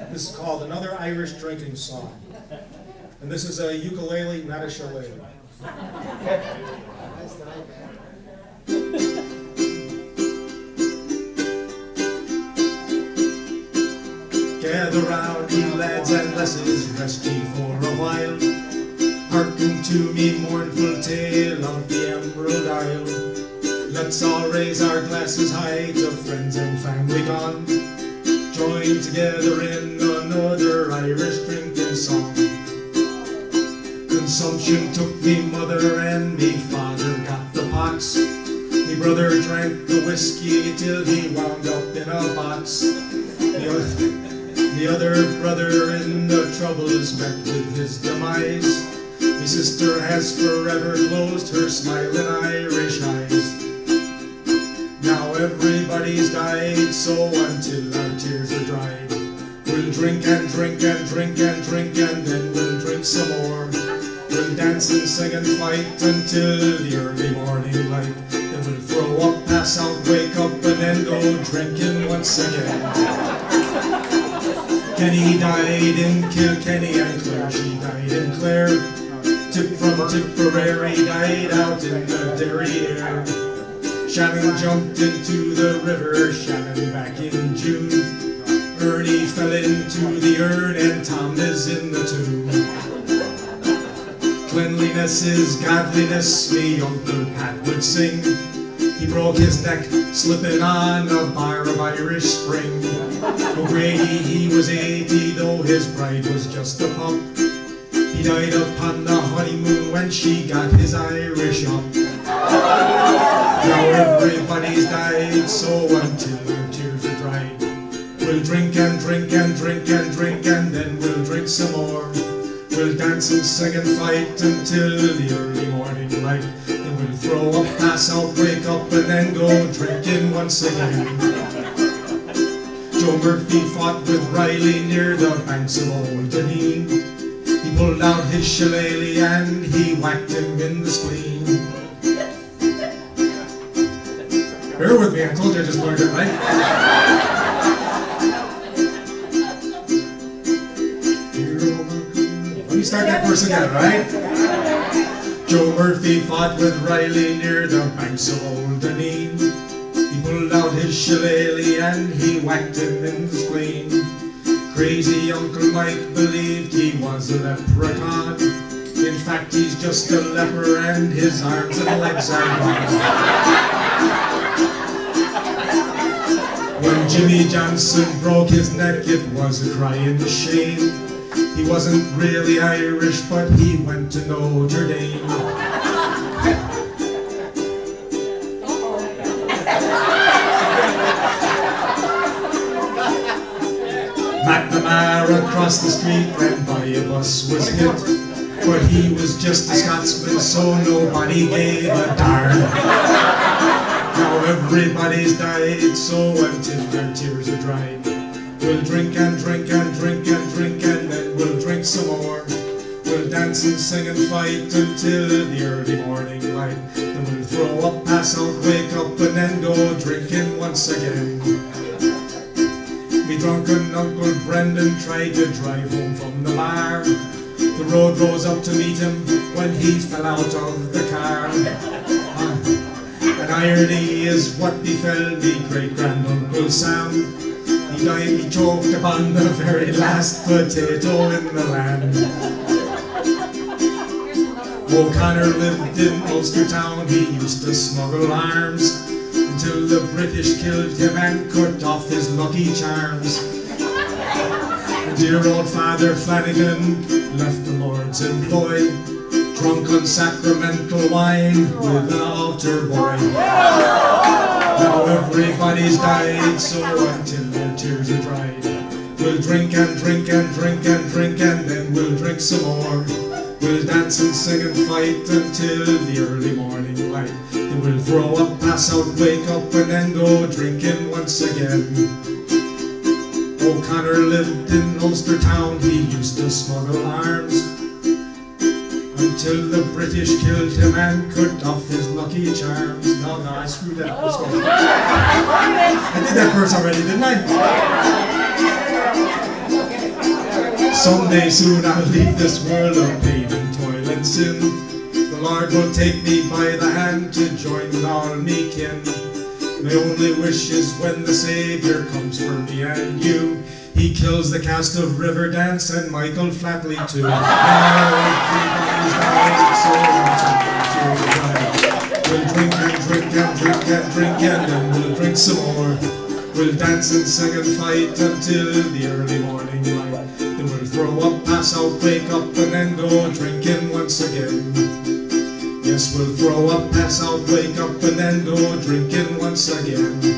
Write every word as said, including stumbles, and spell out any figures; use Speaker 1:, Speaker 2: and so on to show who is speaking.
Speaker 1: This is called Another Irish Drinking Song. And this is a ukulele, not a shillelagh. Gather round, ye lads and lasses, rest ye for a while. Hearken to me mournful tale of the Emerald Isle. Let's all raise our glasses high to friends and family gone. Join together in another Irish drinking song. Consumption took me mother and me father got the pox. Me brother drank the whiskey till he wound up in a box. The other, the other brother in the troubles met with his demise. Me sister has forever closed her smiling Irish eyes. Now everybody's died, so until our tears are dried, we'll drink and drink and drink and drink and then we'll drink some more. We'll dance and sing and fight until the early morning light. Then we'll throw up, pass out, wake up and then go drinking once again. Kenny died in Kilkenny and Clare, she died in Clare. Tip from Tipperary died out in the Derry air. Shannon jumped into the river, Shannon back in June. Ernie fell into the urn and Tom is in the tomb. Cleanliness is godliness, me Uncle Pat would sing. He broke his neck slipping on a bar of Irish Spring. O'Grady, he was eighty, though his bride was just a pup. He died upon the honeymoon when she got his Irish up. Now everybody's died, so until their tears are dried, we'll drink and drink and drink and drink and then we'll drink some more. We'll dance and sing and fight until the early morning light. Then we'll throw up, pass out, wake up and then go drinking once again. Joe Murphy fought with Riley near the banks of Old Deneen. He pulled out his shillelagh and he whacked him in the spleen. Bear with me, I told you I just learned it, right? Let me start that verse again, right? Joe Murphy fought with Riley near the banks of Old Deneen. He pulled out his shillelagh and he whacked him in the spleen. Crazy Uncle Mike believed he was a leprechaun. In fact, he's just a leper and his arms and legs are gone. When Jimmy Johnson broke his neck, it was a crying shame. He wasn't really Irish, but he went to Notre Dame. McNamara across the street ran by a bus was hit, but he was just a Scotsman, so nobody gave a darn. Now everybody's died, so until their tears are dried, we'll drink and drink and drink and drink and then we'll drink some more. We'll dance and sing and fight until the early morning light. Then we'll throw up, pass out, wake up and then go drinking once again. Me drunken Uncle Brendan tried to drive home from the bar. The road rose up to meet him when he fell out of the car. And irony is what befell me great-grand-uncle Sam. He died, he choked upon the very last potato in the land. O'Connor lived in Ulster Town, he used to smuggle arms until the British killed him and cut off his lucky charms. And dear old Father Flanagan left the Lord's employ, drunk on sacramental wine with an altar boy. Now everybody's died, so until their tears are dried, we'll drink and drink and drink and drink and then we'll drink some more. We'll dance and sing and fight until the early morning light. Then we'll throw up, pass out, wake up and then go drinking once again. O'Connor lived in Ulster Town, he used to smuggle arms until the British killed him and cut off his lucky charms. No, no, I screwed that up. Let's go. I did that verse already, didn't I? Someday soon I'll leave this world of pain and toil and sin. The Lord will take me by the hand to join with all me kin. My only wish is when the Saviour comes for me and you, He kills the cast of Riverdance and Michael Flatley too. Now everybody's died, so we'll drink and drink and drink and drink and then we'll drink some more. We'll dance and sing and fight until the early morning light. Then we'll throw up, pass out, wake up and then go drinking once again. Yes, we'll throw up, pass out, wake up and then go drinking once again.